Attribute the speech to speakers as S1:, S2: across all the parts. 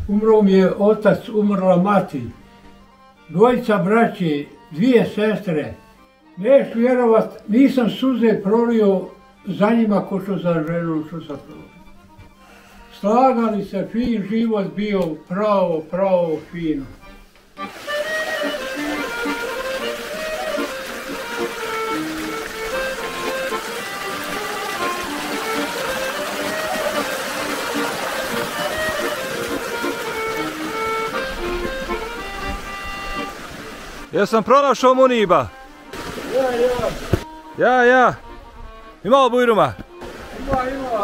S1: Umro mi je otac, umrla mati. Dvojica braće, dvije sestre. Neš vjerovat, nisam suze prolio za njima ko što za ženu što sam prolio. Slagali se, fin život bio, pravo fino.
S2: Jesam pronašao Muniba? Ja. Ima li bujruma?
S1: Ima.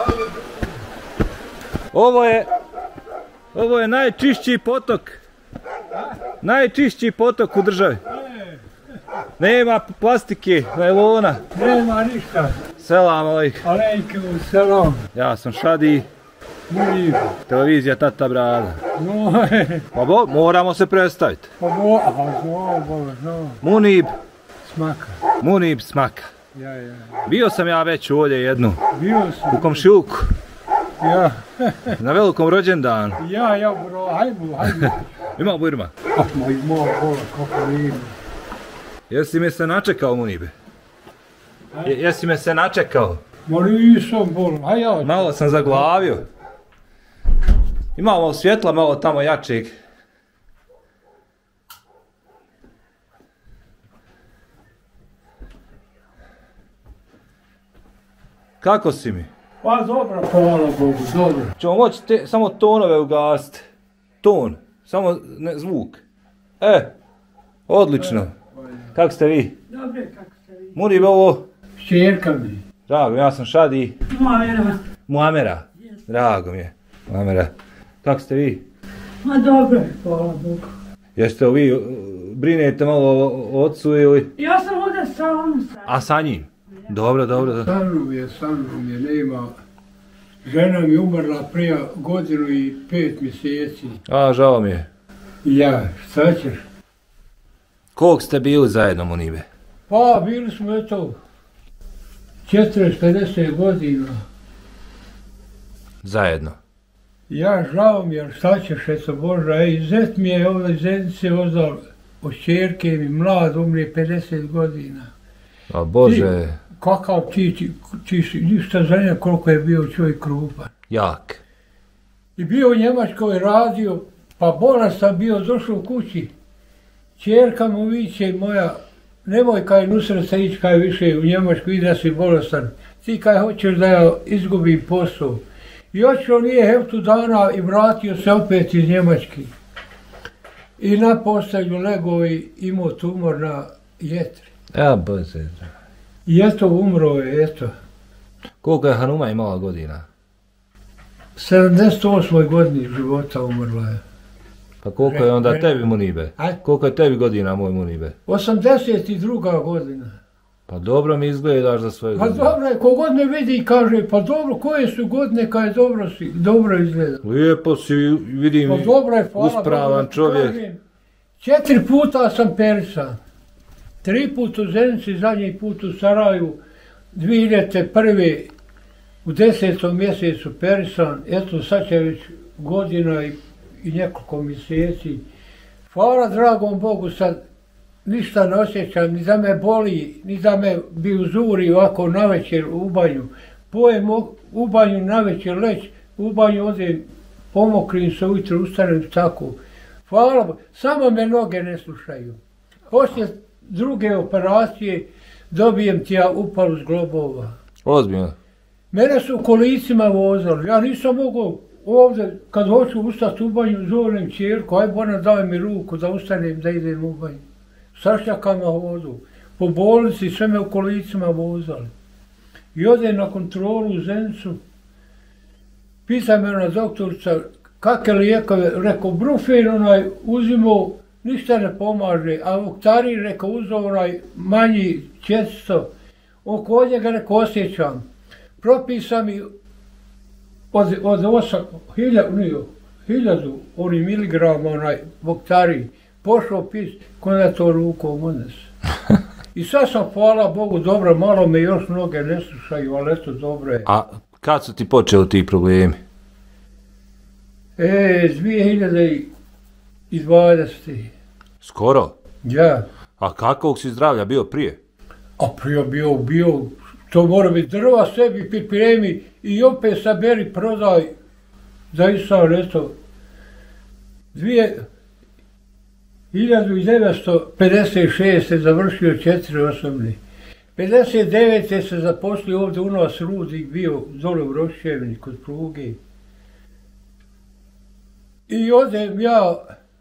S2: Ovo je najčišći potok. Najčišći potok u državi. Nema plastike, najlona.
S1: Nema ništa.
S2: Selam alejkum.
S1: Alejkum selam.
S2: Ja sam Šadi.
S1: Munib.
S2: Televizija Tata Brada. Pa moramo se predstaviti. Munib.
S1: Smaka.
S2: Munib Smaka.
S1: Ja.
S2: Bio sam ja već ovdje jednu.
S1: Bio sam.
S2: U komšiluku.
S1: Ja.
S2: Na velikom rođendanu.
S1: Ja, bro, hajmo.
S2: Ima bujruma?
S1: Ima, kako nije.
S2: Jesi me se načekao, Munibe? Jesi me se načekao?
S1: Ma nisam bol, a ja.
S2: Malo sam zaglavio. Imamo svjetla malo tamo jačeg. Kako si mi?
S1: Pa dobro, hvala Bogu, dobro.
S2: Ćemo moći samo tonove ugasiti. Ton, samo zvuk. Odlično. Kako ste vi?
S1: Dobre, kako ste vi?
S2: Munibe ovo?
S1: Šćerka mi.
S2: Drago, ja sam Šadi. Muamera.
S3: Yes.
S2: Drago mi je. Muamera. Kako ste vi?
S3: Ma dobro, hvala Bogu.
S2: Jeste li vi, brinete malo o ocu ili?
S3: Ja sam ovdje sam.
S2: A sa njim? Dobro.
S1: Sa mnom je, nema. Žena mi umrla prije 1 godinu i 5 mjeseci.
S2: A, žao mi je.
S1: Ja, šta ćeš?
S2: Koliko ste bili zajedno, Munibe?
S1: Pa, bili smo eto 40-50 godina.
S2: Zajedno.
S1: Ja, žao mi je, šta ćeš, eto Bože, zet mi je ovdje zenice ozdal od čerke mi, mlad, umrije 50 godina.
S2: A Bože...
S1: Kakav ti ništa za nje koliko je bio čovjek krupan.
S2: Jak.
S1: I bio u Njemačkoj radio, pa bolestan bio, došao u kući. Čerka mu viće moja, nemoj kaj nusret se ići kaj više u Njemačku i da si bolestan. Ti kaj hoćeš da ja izgubim posao. I očeo nije heftu dana i vratio se opet iz Njemačke. I na postelju legao i imao tumor na jetri.
S2: Ja, Bože.
S1: I eto umro je, eto.
S2: Koliko je Hanuma imala godina?
S1: 78. godini života umrla je.
S2: Pa koliko je onda tebi, Munibe? Koliko je tebi godina, moj Munibe?
S1: 82. godina.
S2: Pa dobro mi izgledaš za svoje godine.
S1: Pa dobro je, kogod me vidi i kaže, pa dobro, koje su godine kad je dobro izgleda.
S2: Lijepo si, vidim,
S1: pa dobro je,
S2: uspravan čovjek.
S1: 4 puta sam perisan. 3 puta u Zenici, zadnji put u Saraju, 2001. u 10. mjesecu perisan, eto sad će već godina i nekoliko mjeseci. Hvala dragom Bogu, sad ništa ne osjećam, ni da me boli, ni da me bi uzuri ovako navečer u banju. Pojem u banju navečer leć, u banju odem, pomokrim se ujutro, ustanem tako. Hvala Bogu, samo me noge ne slušaju. Poslije druge operacije dobijem ti ja upalu zglobova.
S2: Ozbiljno?
S1: Mene su u kolicima vozali, ja nisam mogao ovdje, kad hoću ustati u banju, zovem čerku, aj Bona daj mi ruku da ustanem da idem u banju. Sašljaka na hodu, po bolnici sve me u kolicima vozali. I odem na kontrolu u Zenicu, pita me ona doktorica, kakve lijekove, rekao Brufen uzimao, ništa ne pomaže, a Oktarin rekao uzeo onaj manji 400, oko njega rekao osjećam. Propisa mi od 1000 miligrama onaj Oktarin, pošao pis, kada to rukom unes. I sad sam, hvala Bogu, dobro, malo me još noge ne slušaju, ali eto dobro je.
S2: A kad su ti počeli ti problemi?
S1: 2020.
S2: Skoro?
S1: Ja.
S2: A kakvog si zdravlja bio prije?
S1: A prije bio, to mora biti drva sebi pripremi i opet saberi, prodaj. Zaista sam resto. 1956. završio 4 osnovne. 59. se zaposlio ovdje u nas Rudnik, bio dole u Rošćevini kod pruge. I odem ja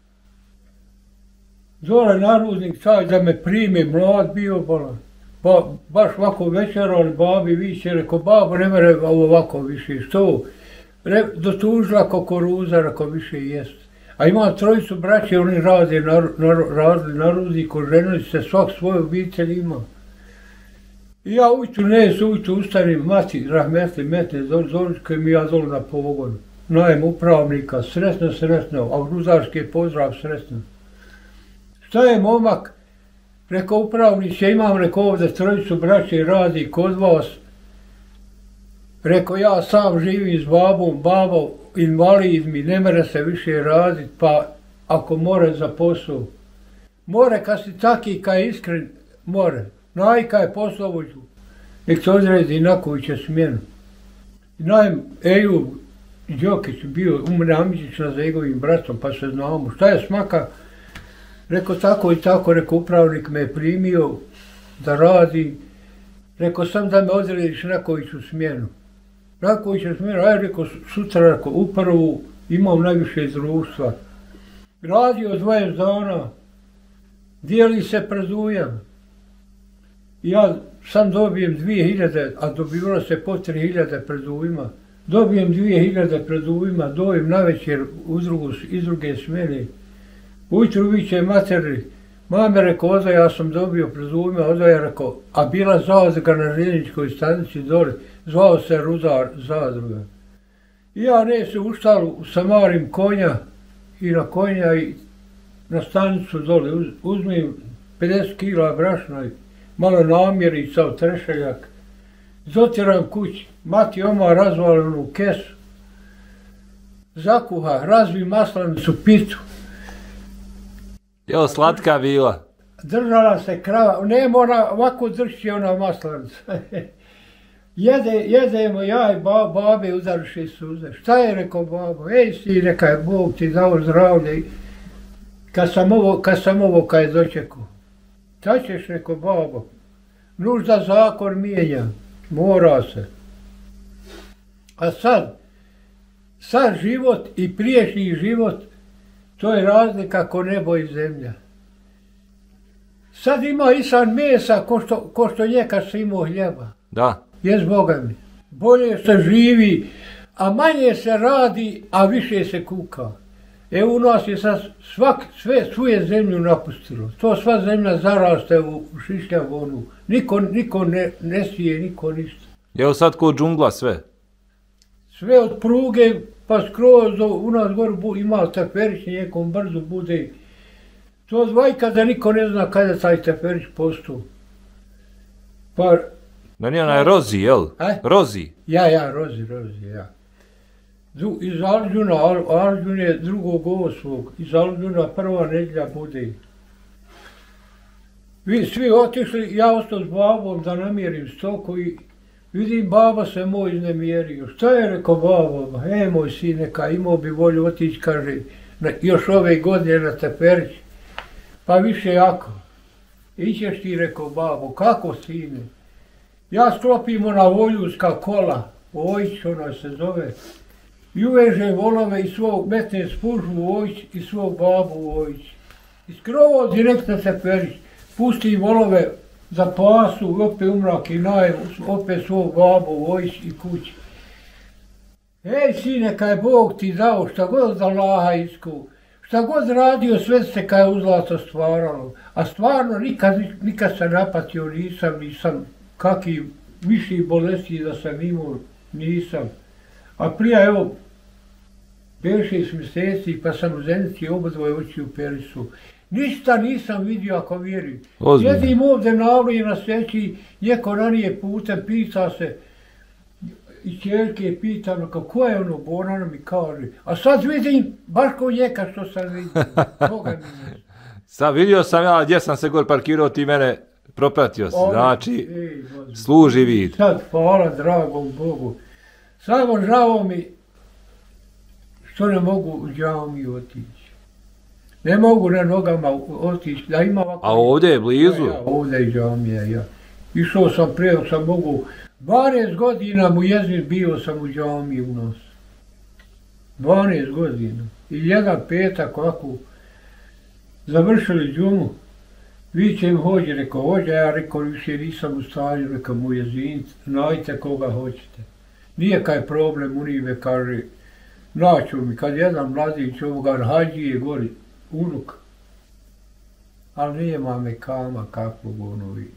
S1: dole na Rudnik, taj da me prime, mlad bio, baš ovako večerali babi više, rekao, babo, ne mere ovako više, što? Dotužila kukuruza, rekao, više jest. A imam trojicu braće, oni rade na Rudniku, ženili se, svak svoju obitelj ima. I ja ujutru ustanim, mati, rahmetli, metne, Zoričke mi ja dolu na pogon. Najem upravnika, sretno, a Rudarski je pozdrav, sretno. Šta je momak? Rekao upravniče, imam, rekao ovdje trojicu braće radi kod vas. Rekao ja sam živim s babom, babo invalid mi, ne mere se više radit, pa ako more za posao. More kad si taki, kad je iskren, more. Najka je poslovođu, nek se odredi na koju će smjenu. Najem Ejub Đokić bio Amičić za njegovim bratom, pa se znamo. Šta je smaka? Rekao tako i tako, rekao upravnik me je primio da radi. Rekao sam da me odrediš na koju ću smjenu. Na koju ću smjenu, aj rekao sutra, rekao upravu, imam najviše društva. Radio 20 dana, dijeli se predujam. Ja sam dobijem 2000, a dobivalo se po 3000 predujma. Dobijem 2000 predujma, dobijem navečer iz druge smjene. Ujutru viće materi, mame rekao, oda ja sam dobio predujma, oda je rekao, a bila zadruga na željezničkoj stanici dole, zvao se Rudar zadruga. I ja ne se ustalu, samarim konja i na konja i na stanicu dole, uzmem 50 kila brašna i malo namjerica od trešeljak, zotiram kući, mati oma razvalenu kesu, zakuha, razvi maslanicu, pitu.
S2: Jel slatka bila?
S1: Držala se krava, ne mora, ovako drži ona maslanica. Jedemo ja i babe udarši suze. Šta je, rekao babo? Ej si, neka je Bog ti dao zdravlje. Kad sam ovo kad je dočekao. Šta ćeš, rekao babo? Nužda zakon mijenja, mora se. A sad život i priješnji život, to je razlika ko nebo i zemlja. Sad ima i sad mesa ko što njekad se imao hljeba.
S2: Da.
S1: Jes Boga mi. Bolje se živi, a manje se radi, a više se kuka. U nas je sad svu je zemlju napustilo. To sva zemlja zaraste u šišljavu onu. Niko ne sije, niko ništa.
S2: Evo sad ko džungla sve?
S1: Sve od pruge pa skroz u nas gore ima teferić, nekom brzo bude. To dvajka da niko ne zna kada taj teferić postoji. Pa...
S2: Da nije onaj Rozi, jel? Rozi?
S1: Ja, Rozi, ja. Iz Alžuna, Alžun je 2.8. Iz Alžuna prva nedjelja bude. Vi svi otišli, ja ostao s babom da namjerim stoku i vidim baba se moj iznemjerio. Šta je, rekao baba? Moj sineka, imao bi volju otići, kaže, još ove godine na teferić. Pa više jako. Ićeš ti, rekao babo, kako sine? Ja sklopimo na voljuzka kola, Ojić ona se zove, i uveže volove i svog, metne spužu u Ojić i svog babu u Ojić. I skrovo direktno se perić, pusti volove za pasu, opet umrak i opet svog babu u Ojić i kući. Ej sine, kaj Bog ti dao, šta god za Allaha isku, šta god radio, sve se kaj u zlato stvaralo. A stvarno nikad se napatio nisam kakvi viših bolesti da sam imao, nisam. A prije, evo, 5-6 mjeseci pa sam u Zenici obodvoje oči u Perisu. Ništa nisam vidio ako vjerujem. Jedim ovdje navlije na sveći, njeko ranije putem pita se. i ćerke pitam, kako je ono, ona mi kaže, a sad vidim, baš ko njeka što sam vidio, toga mi ne.
S2: Sad vidio sam ja gdje sam se gore parkirao, ti mene propratio si, znači, služi vid.
S1: Sad, hvala dragom Bogu, samo žao mi što ne mogu u džamiju otići. Ne mogu na nogama otići, da ima ovako...
S2: A ovdje je blizu?
S1: Ja, ovdje je džamija, ja. Išao sam prije, sam mogu... 12 godina mu jezin bio sam u džamiji u nos. 12 godina. I jedan petak ovako završili džumu. Vi će im hođe, rekao, hođe, ja rekao, više nisam u stanju, rekao mu jezin, najte koga hoćete. Nije kaj problem, unive, kaže, naću mi, kad jedan mladić ovoga hađije gori, unuk, ali nije mame kama kakvog onovi.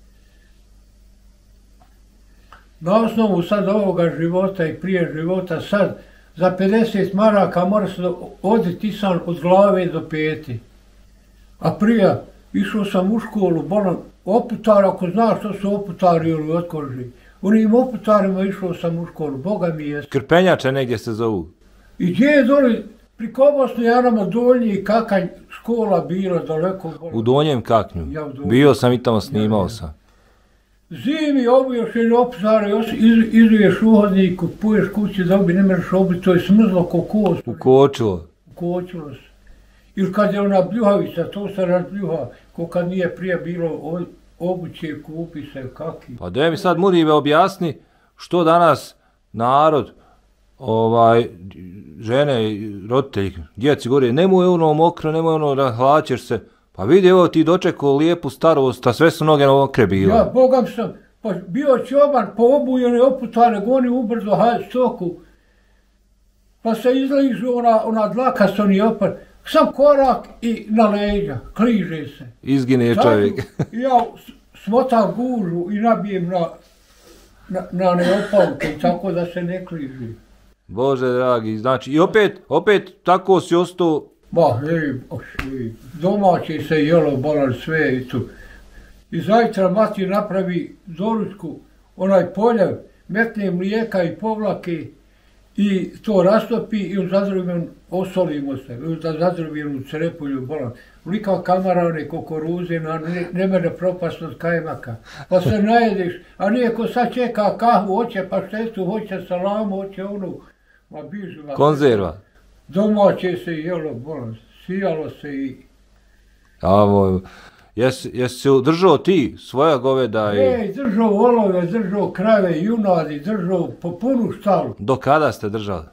S1: Na osnovu sad ovoga života i prije života, sad za 50 maraka mora se oditi sam od glave do peti. A prije išao sam u školu, bolam, oputar, ako znaš što su oputari ili otkoži. Onim oputarima išao sam u školu, Boga mi jest.
S2: Krpenjače negdje se zovu.
S1: I gdje je doli, pri Kobosnu Janama Donji Kakanj škola bila daleko.
S2: U Donjem Kaknju. Ja, bio sam i tamo, snimao sam.
S1: Zimi obuješ ili oputare, izuješ uhodnik, poješ kući da obi, ne možeš obiti, to je smrzlo ko kost.
S2: Ukočilo.
S1: Ukočilo se. Ili kad je ona bljuhavica, to se razbljuha, ko kad nije prije bilo obuće, kupi se, kaki.
S2: Pa da mi sad Murive objasni što danas narod, žene, roditelji, djeci govori, nemoj ono mokro, nemoj ono da hlačeš se. Pa vidi, evo ti dočekao lijepu starost, a sve su noge mokre bile.
S1: Ja, Bogam sam, pa bio čoban, po obujene oputare, goni ubrzo stoku, pa se izližu ona dlaka s oni opar, sam korak i na leđa, kliže se.
S2: Izgine čovjek.
S1: Ja smotam gužu i nabijem na neopalke, tako da se ne kliži.
S2: Bože dragi, znači i opet tako si ostao.
S1: Ba, domaće se jelo, bolali sve i tu. I zajtra mati napravi doručku, onaj poljev, metne mlijeka i povlake i to rastopi i u zadrobljenu osolimo se, da zadrobljenu crepulju bolan. Lika kamarane, kukuruze, ne mene propast od kajmaka. Pa se najedeš, a nije ko sad čeka kahvu, hoće paštetu, hoće salamu, hoće onu, ma bižu.
S2: Konzerva.
S1: Domaće se jelo, bolan, sijalo se i...
S2: Jesi se držao ti svoja goveda i...
S1: Držao volove, držao krave, junadi, držao po punu štalu.
S2: Do kada ste držali?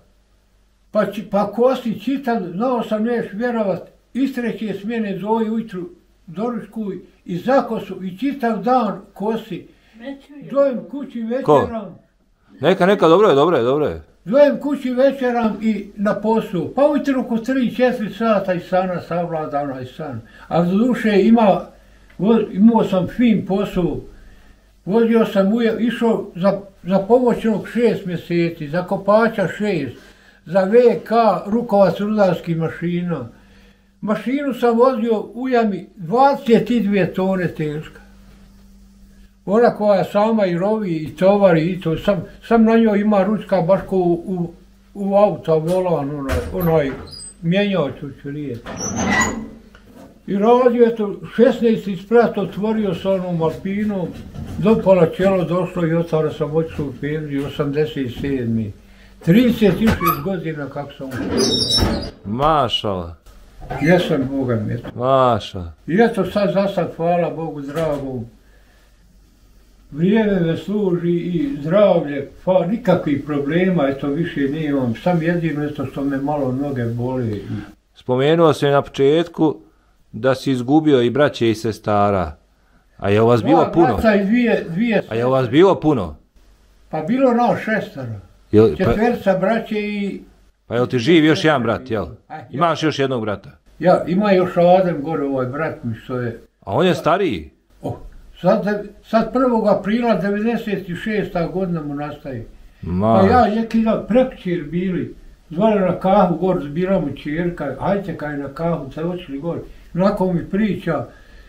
S1: Pa kosi čitan, znao sam neš vjerovat, istreće smjene zove ujutru doručku i zakosu i čitav dan kosi. Dojem kući večeram.
S2: Neka, dobro je.
S1: Dojem kući večeram i na poslu. Pa ujutru oko 3-4 sata i sana savlada onaj san. A do duše imao sam fin posao. Vozio sam išao za pomoćnog 6 mjeseci, za kopača 6, za VK, rukovac rudarskih mašina. Mašinu sam vozio u jami 22 tone teška. Ona koja sama i rovi i tovari i to, sam na njoj ima ručka baš ko u auta volan, onaj mijenjač ću rijeti. I radio je to 16 sprat, otvorio sa onom Alpinom, do pola čelo došlo i otvara sam otišao u penziju, 87. 36 godina kako sam učio.
S2: Mašala.
S1: Jesam Boga mi eto.
S2: Mašala.
S1: I eto sad, hvala Bogu dragom. Vrijeme me služi i zdravlje, pa nikakvih problema, eto više nemam. Sam jedino eto što me malo noge bole.
S2: Spomenuo sam na početku da si izgubio i braće i sestara. A je u vas bilo puno?
S1: Brata i dvije
S2: A je u vas bilo puno?
S1: Pa bilo nas 6. Četverca braće i...
S2: Pa jel ti živ još jedan brat, jel? Imaš još jednog brata?
S1: Ja, ima još Adem gore, ovaj brat mi što je...
S2: A on je stariji?
S1: Sad 1. aprila 96. godina mu nastaje. Pa ja neki dan prekćer bili, zvali na kahu gore, zbira mu čerka, hajte kaj na kahu, sad očili gore. Onako mi priča,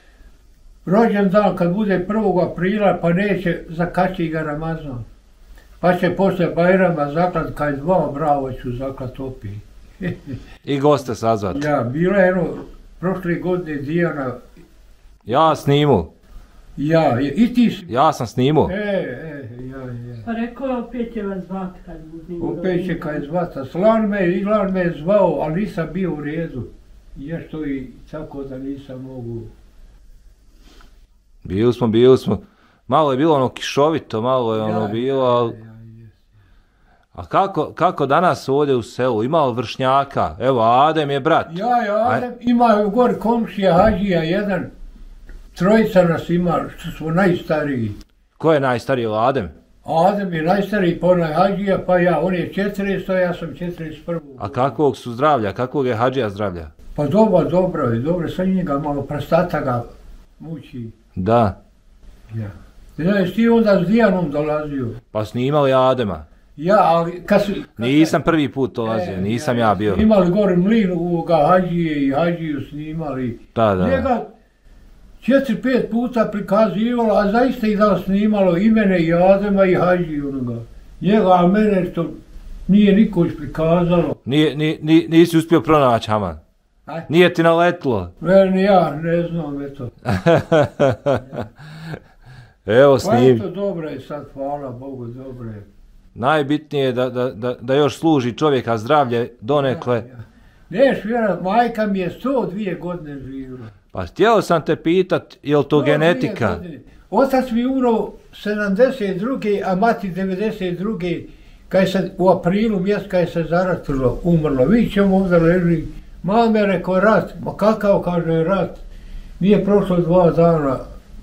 S1: rođen dan kad bude 1. aprila pa neće zakači ga Ramazan. Pa će posle Bajrama zaklat kaj dva, bravo ću zaklat opet.
S2: I goste sazvat.
S1: Ja, bila je prošle godine Dijana.
S2: Ja snimu.
S1: Ja, i ti si.
S2: Ja sam snimu.
S1: Ja.
S3: Pa rekao je opet će vas zvat kad budem.
S1: Opet će kaj zvata. Slan me je zvao, ali nisam bio u redu. Ja što i tako da nisam mogu.
S2: Bili smo. Malo je bilo ono kišovito, malo je ono bilo, ali... A kako danas ovdje u selu? Ima li vršnjaka? Evo, Adem je brat.
S1: Ja, Adem, ima gori komšija, Hađija, jedan. Trojica nas ima, što smo najstariji.
S2: Ko je najstariji, Adem?
S1: Adem je najstariji, pa onaj Hađija, pa ja. On je 40, ja sam 41.
S2: A kakvog su zdravlja? Kakvog je Hađija zdravlja?
S1: Pa dobro je, sad njega malo prastata ga muči.
S2: Da.
S1: Ja. Znaš, ti onda s Dijanom dolazio.
S2: Pa snimali Adema?
S1: Ja, ali
S2: Nisam prvi put dolazio, nisam ja bio.
S1: Imali gore mlin uvoga Hađije i Hađiju snimali.
S2: Da.
S1: Njega 4-5 puta prikazivalo, a zaista i da snimalo i mene i Adema i Hađiju onoga. Njega, a mene što nije niko još prikazalo.
S2: Nisi uspio pronaći, Haman? Nije ti naletlo?
S1: Ja ne znam, eto.
S2: Evo snim.
S1: Pa eto, dobro je sad, hvala Bogu, dobro je.
S2: Najbitnije je da još služi čovjeka zdravlje donekle.
S1: Ja. Neš vjerat, majka mi je 102 godine živjela.
S2: Pa htjeo sam te pitat, je li to genetika?
S1: Otac mi umro 72. a mati 92. Kad se u aprilu mjesec kad se zaratilo, umrlo. Vi ćemo ovdje leži. Mame rekao rat, ma kakav kaže rat. Nije prošlo 2 dana,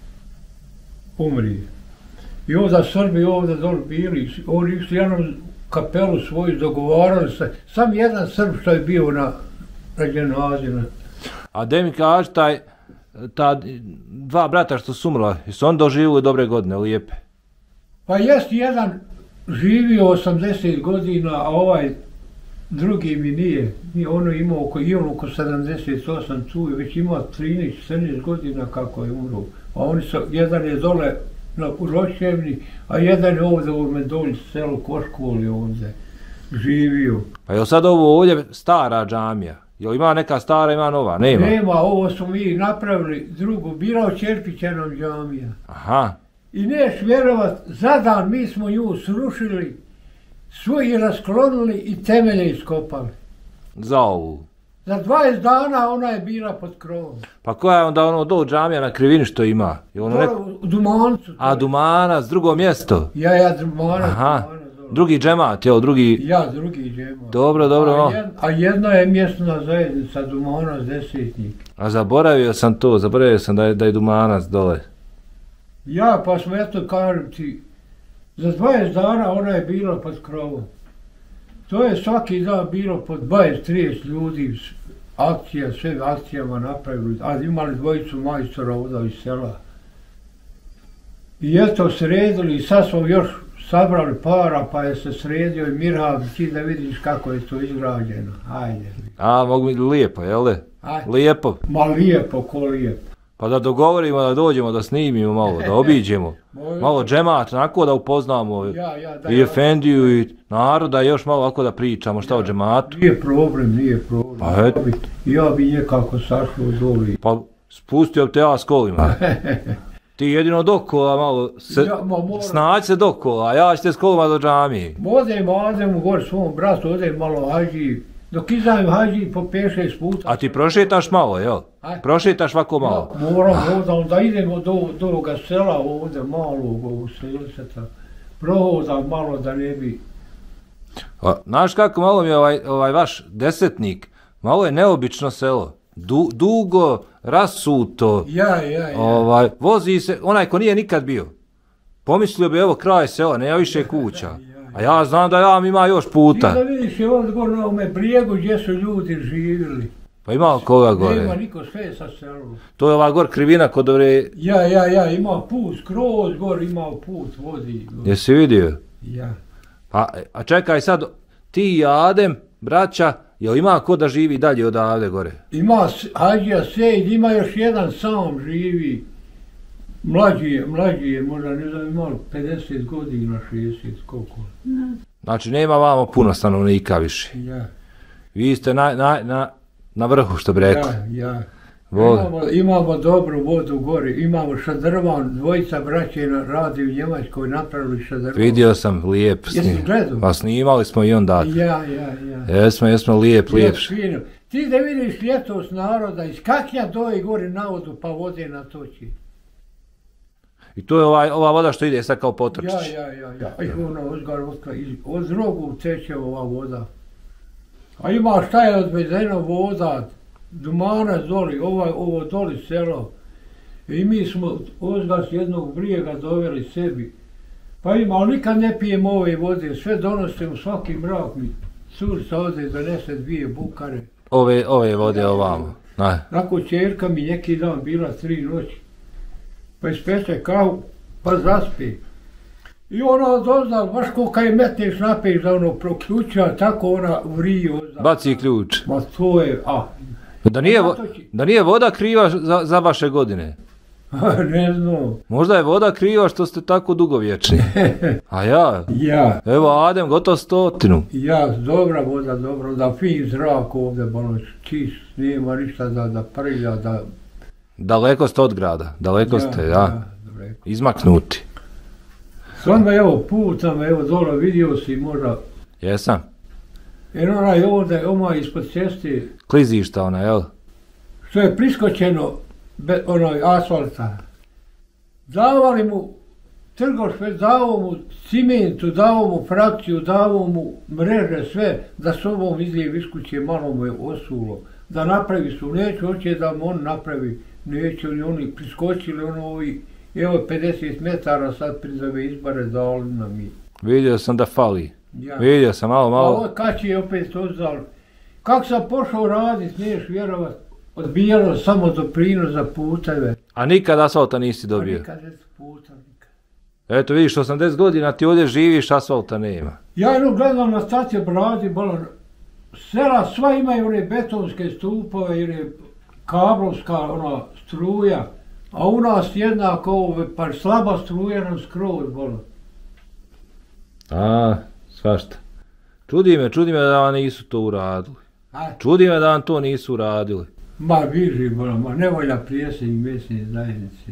S1: umri. I onda Srbi ovdje dole bili, oni su jednom kapelu svoju dogovarali se. Sam jedan Srb što je bio na ženazi.
S2: A da mi kaži, ta 2 brata što su umrla, jesu on doživili dobre godine, lijepe?
S1: Pa jest jedan živio 80 godina, a ovaj drugi mi nije. Ono imao oko 78, tu je već imao 13-14 godina kako je umro. A oni su, jedan je dole u Roševni, a jedan je ovdje u Medolj, selu Koškoli ovdje živio.
S2: Pa je li sad ovo ovdje stara džamija? Jel ima neka stara, ima nova? Nema,
S1: ovo smo mi napravili drugu, birao Čerpićanom džamija.
S2: Aha.
S1: I neš vjerovat, za dan mi smo nju srušili, svoji rasklonili i temelje iskopali.
S2: Za ovu?
S1: Za 20 dana ona je bila pod krovom.
S2: Pa koja je onda ono do džamija na Krivini što ima?
S1: U Dumancu.
S2: A Dumanac, drugo mjesto?
S1: Ja, Dumanac.
S2: Aha, drugi džemat, jel, drugi...
S1: Ja, drugi džemat.
S2: Dobro.
S1: A jedna je mjesna zajednica, Dumanac, Desetnik.
S2: A zaboravio sam da je Dumanac dole.
S1: Ja, pa smo eto kažem ti, za 20 dana ona je bila pod krovom. To je svaki dan bilo pod 20-30 ljudi, akcija, sve akcijama napravili, a imali dvojicu majstora ovdje iz sela. I eto sredili i sad smo još sabrali para pa je se sredio i Mirhal, ti da vidiš kako je to izrađeno, ajde.
S2: A, mogu mi lijepo, jel de? Lijepo?
S1: Ma lijepo, ko lijepo.
S2: Pa da dogovorimo da dođemo, da snimimo malo, da obiđemo. Malo džemat, onako da upoznamo i Efendiju i naroda, još malo ovako da pričamo šta o džematu.
S1: Nije problem.
S2: Pa eto.
S1: Ja bi nekako sašao doli.
S2: Pa spustio te ja s kolima. Ti jedino dokola malo, snađi se dokola, a ja ću te s kolima do džamije.
S1: Odem u gor svom bratu, odem malo hađi. Dok izajem hađi po 5-6 puta.
S2: A ti prošetaš malo, jel? Prošetaš ovako malo?
S1: Ja, moram da idemo do ovoga sela ovdje malog, ovog seliceta. Prohodam malo da ne bi...
S2: Znaš kako malo mi je ovaj vaš Desetnik, malo je neobično selo. Dugo, rasuto.
S1: Ja.
S2: Vozi se, onaj ko nije nikad bio. Pomislio bi evo kraj sela, nema više kuća. A ja znam da ima još puta.
S1: Ti da vidiš je ovdje gore na ovome brijegu gdje su ljudi živjeli.
S2: Pa ima koga gore?
S1: Nema niko, sve je sa selom.
S2: To je ova gor Krivina kod ove...
S1: Ja, ima put, skroz gor ima put, vodi.
S2: Jesi vidio?
S1: Ja.
S2: Pa, a čekaj sad, ti i Adem, braća, jel ima ko da živi dalje odavde gore?
S1: Ima Hađija Sejid, ima još jedan sam živi. Mlađi je, možda ne znam, imao 50 godina, 60, koliko.
S2: Znači nema vamo puno stanovnika više.
S1: Ja.
S2: Vi ste na vrhu, što bi rekli.
S1: Ja. Imamo dobru vodu gori, imamo šadrvan, dvojica braće radi u Njemačkoj, napravili šadrvan.
S2: Vidio sam, lijep.
S1: Jesi gledao?
S2: Pa snimali smo i onda.
S1: Ja.
S2: Jesmo, lijep.
S1: Ti da vidiš ljetos naroda, iz kaknja doji gori na vodu, pa vode natoči.
S2: I to je ova voda što ide sad kao potrčić.
S1: Ja. Od rogu teče ova voda. A ima šta je odvezeno voda, Dumanac doli, ovo doli selo. I mi smo ozga s jednog brijega doveli sebi. Pa ima, ali nikad ne pijemo ove vode, sve donosimo svaki mrak mi. Curca ode donese 2 bukare.
S2: Ove vode ovamo.
S1: Nakon čerka mi neki dan bila 3 noći. Pa ispeče kahu, pa zaspi. I ona dozdal, baš ko kaj metneš napiješ da ono proključa, tako ona vrije ozdal.
S2: Baci ključ.
S1: Ma to je,
S2: Da nije voda kriva za vaše godine?
S1: Ne znam.
S2: Možda je voda kriva što ste tako dugovječni. A ja?
S1: Ja.
S2: Evo Adem, gotovo 100.
S1: Ja, dobra voda, dobro, da fin zrak ovdje, bolno čist, nema ništa da prlja, da...
S2: Daleko ste od grada, daleko ste, ja. Izmaknuti.
S1: Samo evo putam, evo dole vidio si možda...
S2: Jesam.
S1: Jer onaj ovdje, ispod ceste...
S2: Klizišta ona, jel?
S1: Što je priskočeno, onaj asfalta. Davali mu trgošve, davo mu cimentu, davo mu frakciju, davo mu mreže, sve, da s ovom izlije viskuće, malo mu je osulo. Da napravi su, hoće da mu on napravi, neće li oni priskočili, evo 50 metara sad prizove izbare dali na mi.
S2: Vidio sam da fali. Vidio sam malo.
S1: A ovo kači je opet ozdal. Kako sam pošao radit, niješ vjerovat, odbijalo samo doprinos za puteve.
S2: A nikad asfalta nisi dobio?
S1: A nikad puta.
S2: Eto vidiš, 80 godina ti ovdje živiš, asfalta nema.
S1: Ja gledam na stacije Bradi, sela sva imaju one betonske stupove ili kablovska struja, a u nas jednako pa slaba struja nam skroz bolo.
S2: Svašta. Čudi me da vam nisu to uradili. Čudi me da vam to nisu uradili.
S1: Ma viži, ne volja prijesednik mjesne zajednice.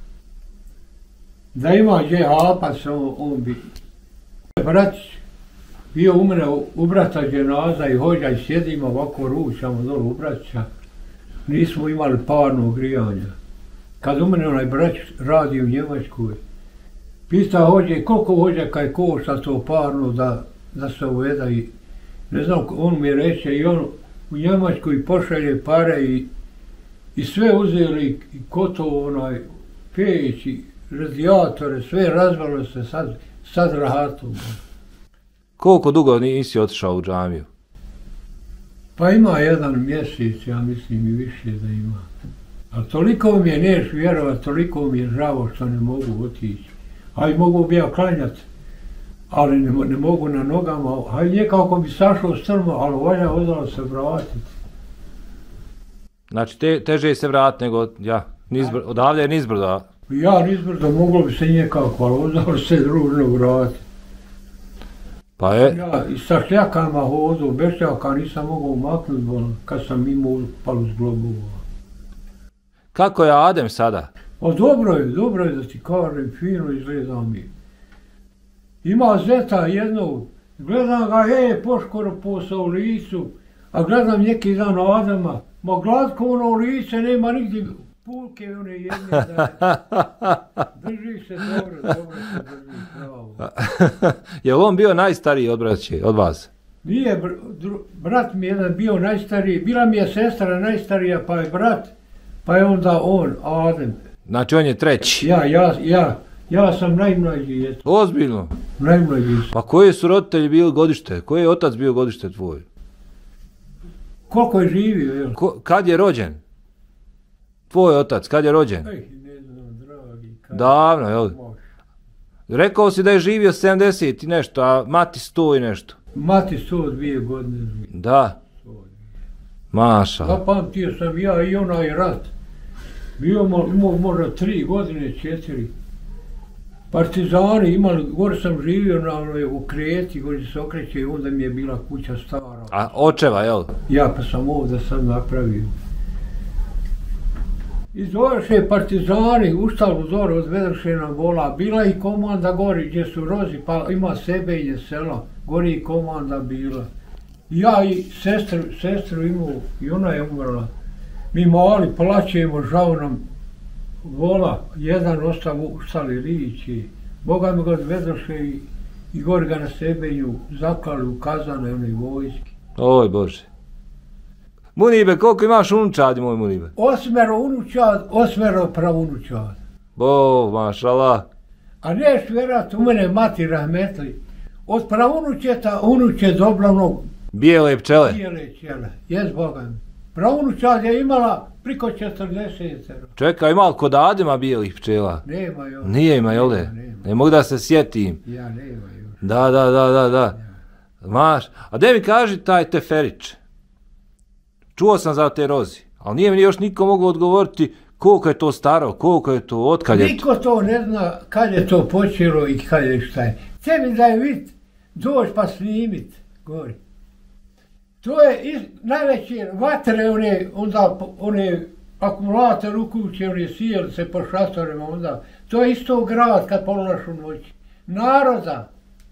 S1: Da ima gdje hapac, on bi... Bratić bio u mene u brata dženaza i hođa i sjedimo ovako ručamo dole u Bratića. Nismo imali parno grijanja. Kad u mene onaj brać radi u Njemačkoj, pita hođe koliko hođa kaj košta to parno da se uveda i ne znam, on mi reče i on u Njemačkoj pošalje pare i sve uzeli i kotovo peć i radijatore, sve razvalo se sad rahatom.
S2: Koliko dugo nisi otišao u džamiju?
S1: Pa ima 1 mjesec, ja mislim i više da ima. Ali toliko mi je, neš vjerovat, toliko mi je žao što ne mogu otići. Aj mogu bi ja klanjati, ali ne mogu na nogama. Aj nekako bi sašao strmo, ali valja odala se vratiti.
S2: Znači teže je se vratiti nego odavde je nizbrdo.
S1: Ja nizbrdo moglo bi se nekako, ali odala se družno vratiti.
S2: Pa je...
S1: Ja i sa šljakama hodu, bez šljaka nisam mogao maknuti, kad sam imao palu s globova.
S2: Kako je Adem sada?
S1: O dobro je da ti kažem, fino izgleda mi. Ima zeta jednog, gledam ga, poškoro posa u licu, a gledam neki dan Adama, ma glatko ono lice, nema nigdje pulke one jedne da drži se dobro se drži pravo.
S2: Je li on bio najstariji od vas?
S1: Nije, brat mi jedan bio najstariji, bila mi je sestra najstarija, pa je brat, pa je onda on, Adem.
S2: Znači on je treći?
S1: Ja sam najmlađi.
S2: Ozbiljno?
S1: Najmlađi.
S2: Pa koji su roditelji bili godište? Koji je otac bio godište tvoj?
S1: Koliko je živio, jel?
S2: Kad je rođen? Tvoj otac, kad je rođen?
S1: Ne znam, dragi.
S2: Davno, jel? Rekao si da je živio 70 i nešto, a mati 100 i nešto.
S1: Mati 102 godine.
S2: Da. Maša.
S1: Zapamtio sam ja i onaj rat. Bio imao možda 3 godine, 4. Partizani imali, gore sam živio u Kreti, gore se okreće i onda mi je bila kuća stara.
S2: A očeva, jel?
S1: Ja pa sam ovdje sad napravio. Izdošli partizani, ustali u zoru, odvedoše nam vola. Bila i komanda gori gdje su rozi, pa ima Sebenje sela, gori i komanda bila. Ja i sestru imao, i ona je umrla. Mi mali plaćemo, žao nam vola, jedan ostali riči. Boga mi ga odvedoše i gori ga na Sebenju zaklali u kazane one vojske.
S2: Oj Bože. Munibe, koliko imaš unučadi, moj Munibe?
S1: 8 unučad, 8 pravunučad.
S2: Bo, mašala.
S1: A neš vjerat, u mene mati rahmetli. Od pravunučeta unuče doblavnog
S2: Bijele pčele.
S1: bijele pčele. Jes Boga mi. Pravunučad je imala priko 40.
S2: Čekaj, ima li kod Adema bijelih pčela?
S1: Nema još.
S2: Nije ima, jel de?
S1: Nema.
S2: Ne mogu da se sjetim.
S1: Ja nema još.
S2: Da. Maš, a de mi kaži taj Teferić. Čuo sam za te rozi, ali nije mi još niko mogao odgovoriti koliko je to staro, koliko je to, otkad je to.
S1: Niko to ne zna kad je to počelo i kad je šta je. Tebi da je vid, doći pa snimit, gori. To je najveće vatre, one akumulator uključe, one sijelice po šatorima, onda. To je isto grad kad pogledaš u noći. Naroda.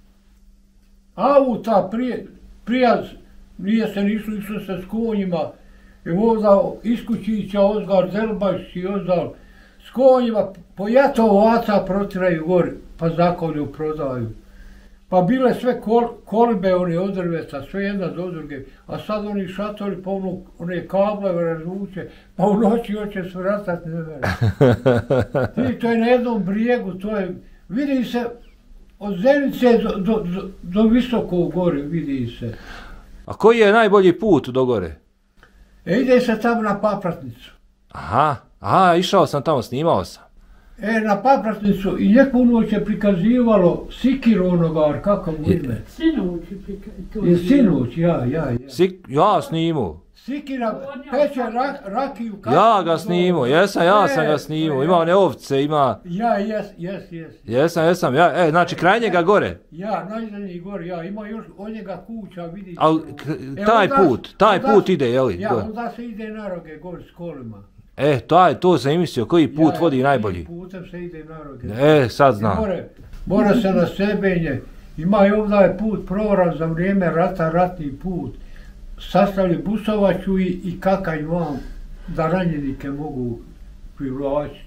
S1: Auta prijaz, nije se išlo se s konjima. I onda Iskućića, Ozgar Zelbaš i Ozal s konjima po jatovaca protiraju gori, pa zakolju prodaju. Pa bile sve kolibe, one od drveta, sve jedna do druge, a sad oni šatori pa one kableve razvuče, pa u noći hoće svratat, ne vere. To je na jednom brijegu, to je, vidi se od Zenice do visoko gori, vidi se.
S2: A koji je najbolji put do gore?
S1: Ide se tamo na Papratnicu.
S2: Aha, išao sam tamo, snimao sam.
S1: Na Papratnicu i lijepo noć je prikazivalo Sikiru onoga, kako mu ime?
S3: Sinoć je prikazivalo.
S1: Sinoć, ja.
S2: Ja snimu.
S1: Sikira peče rakiju.
S2: Ja ga snimu, ja sam ga snimu, ima one ovce, ima... Jesam, znači kraj njega gore.
S1: Ja, najzadnji gore, ima još od njega kuća, vidi.
S2: Ali taj put ide, jeli?
S1: Ja, onda se ide na roge gore s kolima.
S2: To sam i mislio, koji put vodi najbolji.
S1: Putem se ide na roge.
S2: Sad znam.
S1: Mora se na Sebenje, ima i ovdje put provoran za vrijeme rata, ratni put. Sastavili busovaču i kakaj vam da ranjenike mogu privlačiti.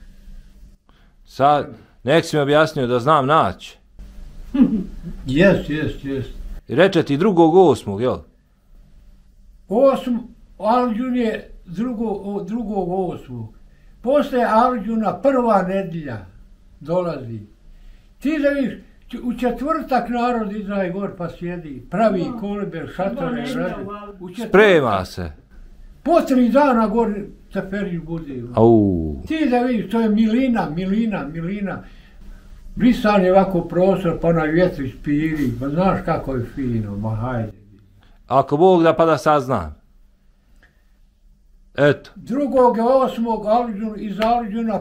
S2: Sad, nek si mi objasnio da znam naći.
S1: Jest.
S2: I reče ti 2.8. jel?
S1: 8. Alđun je 2.8. Posle Alđuna prva nedjelja dolazi. Ti da vidiš, u četvrtak narod izaje gor pa sjedi, pravi kolibe, šatore, radi.
S2: Sprema se.
S1: Po 3 dana gor Teferić bude. Ti da vidiš, to je milina. Brisan je ovako prostor pa na vjetru spiri, pa znaš kako je fino, ma hajde.
S2: Ako Bog da pa da saznam. Eto.
S1: 2.8. iz Alđuna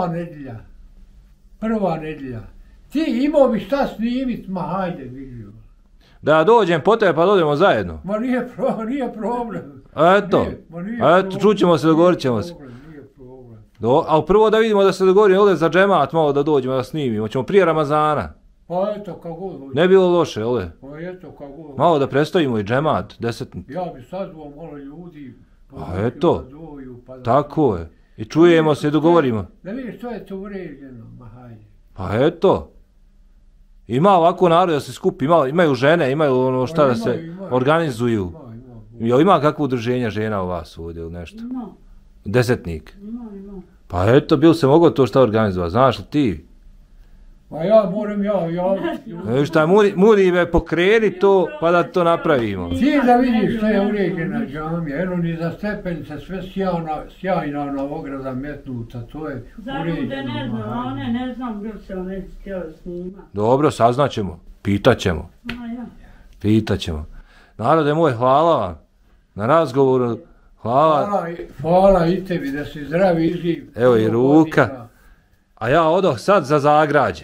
S1: prva nedjelja. Ti imao bi šta snimit, ma hajde vidio.
S2: Da dođem po tebe pa dođemo zajedno.
S1: Ma nije problem.
S2: Eto, čućemo se, dogovorit ćemo se.
S1: Nije problem.
S2: Ali prvo da vidimo da se dogovorimo ovdje za džemat malo da dođemo da snimimo. Ćemo prije Ramazana.
S1: Pa eto, kako god.
S2: Ne bilo loše, ovdje.
S1: Pa eto, kako god.
S2: Malo da predstavimo i džemat, 10.
S1: Ja bi sazvao malo ljudi.
S2: Pa eto, tako je. I čujemo se i dogovorimo.
S1: Da vidiš, to je to uređeno, ma hajde.
S2: Pa eto. Ima ovako narod da se skupi, imaju žene, imaju ono šta da se organizuju. Ima kakvo udruženje žena u vas ovdje ili nešto?
S3: Ima.
S2: Desetnik?
S3: Ima.
S2: Pa eto, bil se mogao to šta organizovati, znaš li ti?
S1: Pa ja moram,
S2: Šta, Munibe pokreni to pa da to napravimo.
S1: Ti da vidiš što je uređena džamija, eno ni za stepenice, sve sjajna ograda metnuta, to je uređeno.
S3: Za ljude ne znam, one ne znam gdje se one htjeli snimati.
S2: Dobro, saznaćemo, pitaćemo. Narode moj, hvala vam na razgovoru,
S1: Hvala i tebi da si zdravi i živ.
S2: Evo i ruka. A ja odoh sad za Zagrađe.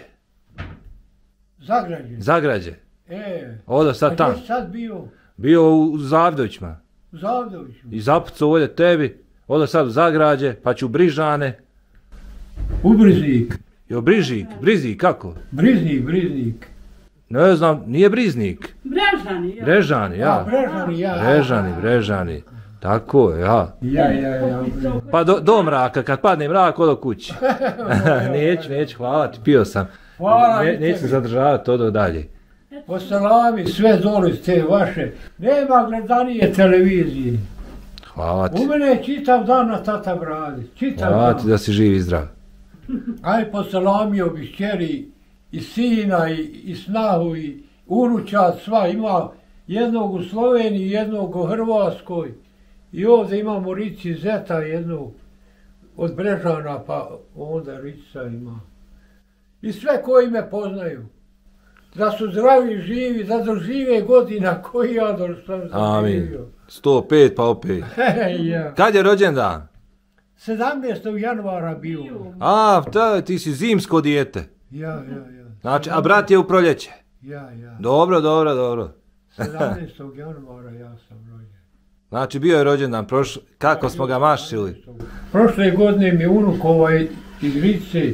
S2: Zagrađe. Odoh sad tam.
S1: A gdje si sad bio?
S2: Bio u Zavdovićima.
S1: U Zavdovićima.
S2: I zapucao ovdje tebi. Odoh sad u Zagrađe, pa ću u Brižane.
S1: U Briznik.
S2: Jo, Briznik, kako?
S1: Briznik.
S2: Ne znam, nije Briznik.
S3: Brežani, ja.
S2: Brežani. Tako, ja.
S1: Ja.
S2: Pa do mraka, kad padne mrak, odo kući. Neću, hvala ti, pio sam. Neću zadržavati, odo dalje.
S1: Posalami sve dole te vaše. Nema gledanije televizije.
S2: Hvala ti.
S1: U mene je čitav dan na tata bradi.
S2: Hvala ti da si živ i zdrav.
S1: Aj posalamio bi kćeri i sina i snahu i unučad sva. Ima jednog u Sloveniji, jednog u Hrvatskoj. I ovdje imamo Rici zeta jednog od Brežana, pa onda Rica ima. I sve koji me poznaju. Da su zdravi i živi, da dožive godina koji ja došao sam živio.
S2: 105 pa opet.
S1: Ja.
S2: Kad je rođendan?
S1: 17. januara bio.
S2: A, ti si zimsko dijete.
S1: Ja.
S2: Znači, a brat je u proljeće?
S1: Ja.
S2: Dobro.
S1: 17. januara ja sam rođen.
S2: Znači, bio je rođendan, kako smo ga mašili?
S1: Prošle godine mi unuk iz Rice,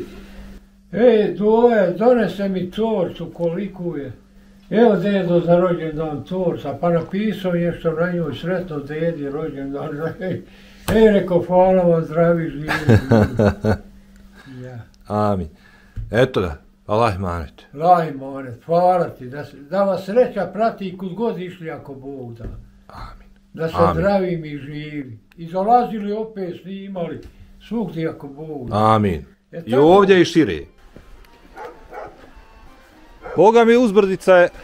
S1: donese mi torcu koliko je. Evo dedo za rođendan torca, pa napisao nešto na njoj, sretno dedi rođendan. Rekao, hvala vam, zdravi, živi. Ja.
S2: Amin. Eto da, Allah manet.
S1: Hvala ti, da vas sreća prati i kud god išli ako Bog da.
S2: Amin.
S1: Da se zdravim i živi. I dolazili opet snimali, svugdje ako Bog da.
S2: Amin. I ovdje i šire. Boga mi uzbrdica je...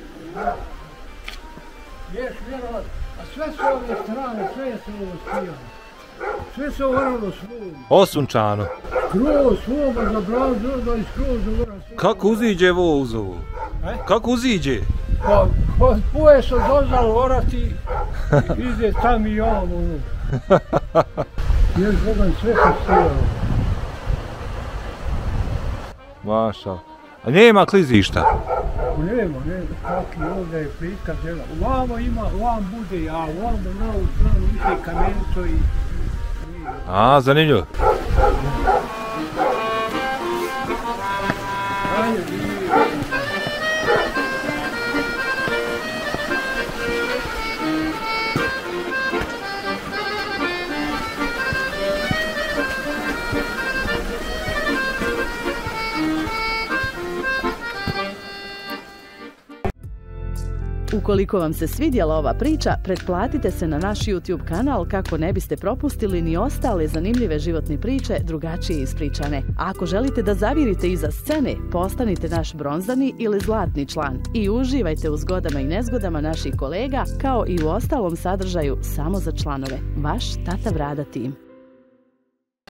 S1: Ješ vjerovat, a sve su ove strane, sve je se ovo skijano. Sve se oralo svom.
S2: Osunčano.
S1: Skroz svom, a zabrao da i skroz ora.
S2: Kako uziđe ovo uz ovo? Kako uziđe?
S1: Pa poje se dozal orati, ide tam i on, ono. Ješ gledaj, sve se skijano.
S2: Maša. A nema klizišta?
S1: Nema, kaki ovdje je prikaz, ovamo ima, ovam bude, a ovamo na ovu stranu ide kamenco i...
S2: A, zanimljivo.
S4: Ukoliko vam se svidjela ova priča, pretplatite se na naš YouTube kanal kako ne biste propustili ni ostale zanimljive životne priče drugačije ispričane. A ako želite da zavirite iza scene, postanite naš bronzani ili zlatni član i uživajte u zgodama i nezgodama naših kolega kao i u ostalom sadržaju samo za članove. Vaš Tata Brada tim.